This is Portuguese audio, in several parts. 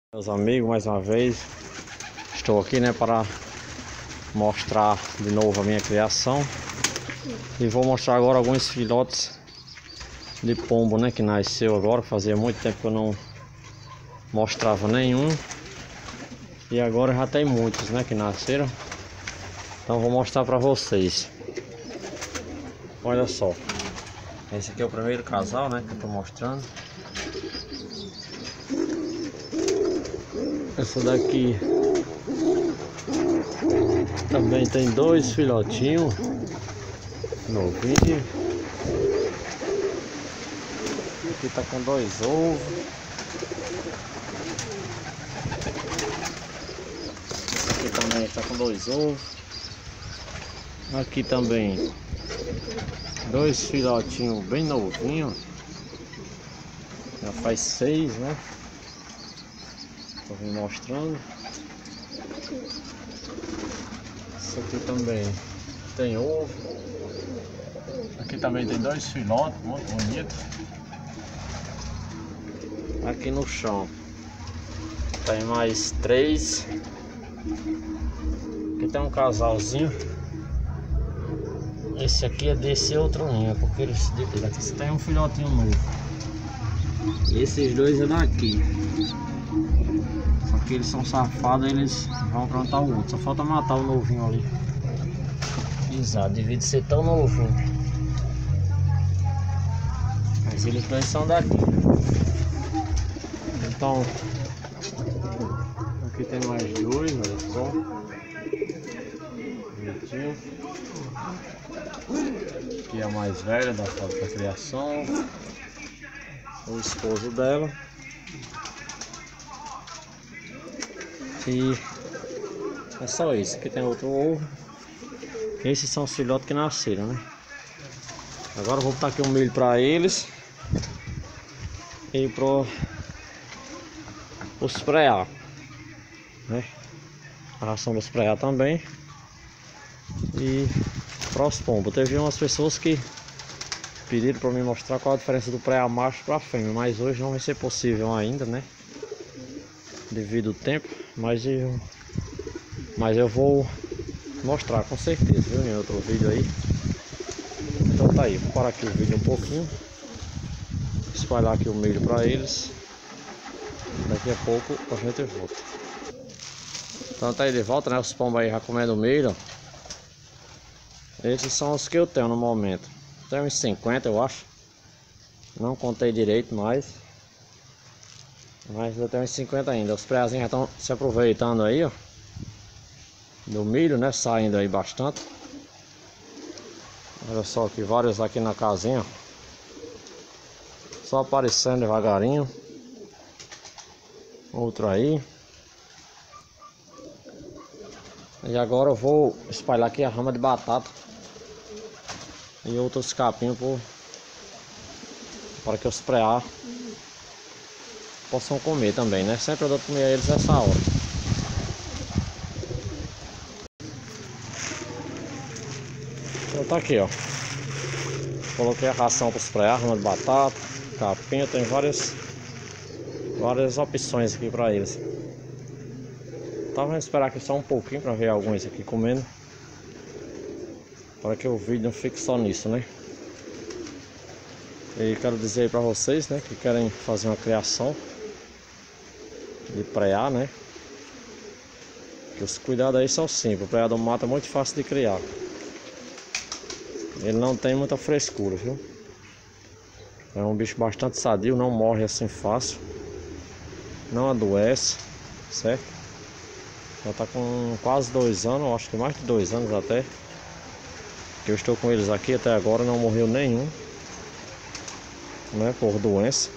Meus amigos, mais uma vez estou aqui, né, para mostrar de novo a minha criação e vou mostrar agora alguns filhotes de pombo, né, que nasceu agora. Fazia muito tempo que eu não mostrava nenhum e agora já tem muitos, né, que nasceram. Então vou mostrar para vocês. Olha só, esse aqui é o primeiro casal, né, que eu tô mostrando. Essa daqui também tem dois filhotinhos novinhos. Aqui tá com dois ovos. Aqui também está com dois ovos. Aqui também dois filhotinhos bem novinhos. Já faz 6, né? Estou me mostrando. Esse aqui também tem ovo. Aqui também tem dois filhotes, muito bonitos. Aqui no chão tem mais 3. Aqui tem um casalzinho. Esse aqui é desse outro ninho, porque eles aqui você tem um filhotinho novo. E esses dois é daqui. Só que eles são safados, eles vão aprontar o outro. Só falta matar o novinho ali. Exato, devido ser tão novinho. Mas eles dois são daqui. Então, aqui tem mais dois, olha só. Bonitinho. Aqui é a mais velha da fábrica da criação. O esposo dela. E é só isso. Aqui tem outro ovo. Esses são os filhotes que nasceram, né? Agora eu vou botar aqui um milho para eles. E os preá, né? A ração dos preá também. E para os pombos. Teve umas pessoas que pediram para me mostrar qual a diferença do preá macho para fêmea, mas hoje não vai ser possível ainda, né? Devido ao tempo, mas eu vou mostrar com certeza, viu? Em outro vídeo aí. Então tá aí, vou parar aqui o vídeo um pouquinho, espalhar aqui o milho para eles. Daqui a pouco a gente volta. Então tá aí de volta, né? Os pombos aí já comendo milho. Esses são os que eu tenho no momento. Tem uns 50, eu acho. Não contei direito, mas eu tenho uns 50 ainda. Os preazinhos já estão se aproveitando aí, ó, do milho, né? Saindo aí bastante. Olha só aqui, vários aqui na casinha. Só aparecendo devagarinho. Outro aí. E agora eu vou espalhar aqui a rama de batata e outros capinhos para que os preá possam comer também, né? Sempre eu dou comer a eles nessa hora. Então tá aqui, ó. Coloquei a ração para os preá, rama de batata, capinha, tem várias opções aqui para eles. Então vamos esperar aqui só um pouquinho para ver alguns aqui comendo, para que o vídeo não fique só nisso, né? E quero dizer aí para vocês, né, que querem fazer uma criação de preá, né? Que os cuidados aí são simples. O preá do mato é muito fácil de criar. Ele não tem muita frescura, viu? É um bicho bastante sadio, não morre assim fácil, não adoece, certo? Já tá com quase 2 anos, acho que mais de 2 anos até, que eu estou com eles aqui. Até agora não morreu nenhum, né, por doença.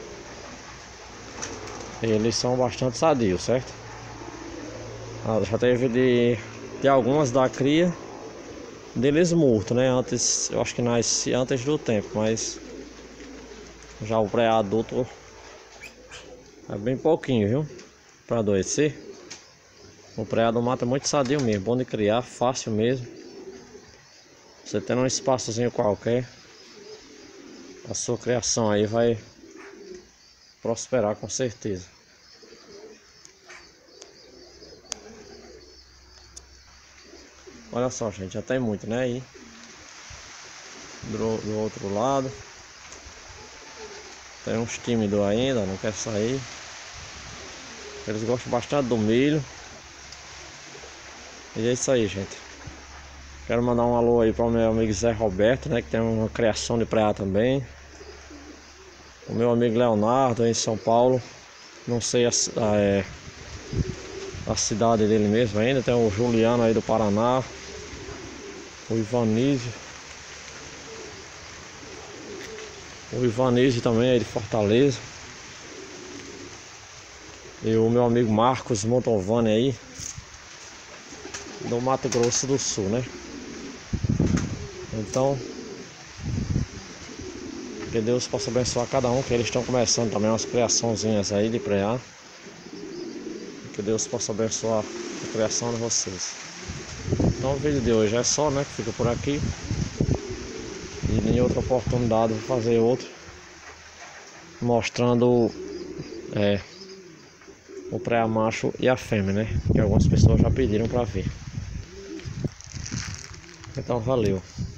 Eles são bastante sadios, certo? Já teve de algumas da cria deles mortos, né? Antes, eu acho que nasce antes do tempo, mas já o pré-adulto é bem pouquinho, viu? Para adoecer. O preá do mato é muito sadio mesmo, bom de criar, fácil mesmo. Você tendo um espaçozinho qualquer, a sua criação aí vai prosperar com certeza. Olha só, gente, já tem muito, né? Aí do outro lado tem uns tímidos ainda, não quer sair. Eles gostam bastante do milho. E é isso aí, gente. Quero mandar um alô aí para o meu amigo Zé Roberto, né? Que tem uma criação de preá também. O meu amigo Leonardo aí em São Paulo. Não sei a cidade dele mesmo ainda. Tem o Juliano aí do Paraná. O Ivanísio. O Ivanísio também aí de Fortaleza. E o meu amigo Marcos Montovani aí do Mato Grosso do Sul, né? Então, que Deus possa abençoar cada um, que eles estão começando também umas criaçãozinhas aí de preá. Que Deus possa abençoar a criação de vocês. Então o vídeo de hoje é só, né? Que fica por aqui. E em outra oportunidade vou fazer outro mostrando o preá macho e a fêmea, né? Que algumas pessoas já pediram para ver. Então valeu.